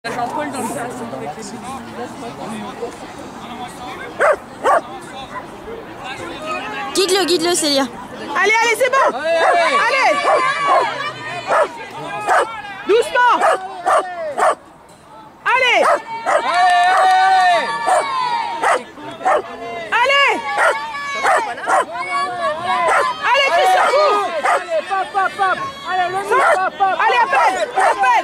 Jean-Paul dans le sas avec les billes. Guide-le, Célia. Allez, allez, c'est bon. Allez. Doucement. Allez. Allez. Allez, Christophe. Allez, appelle.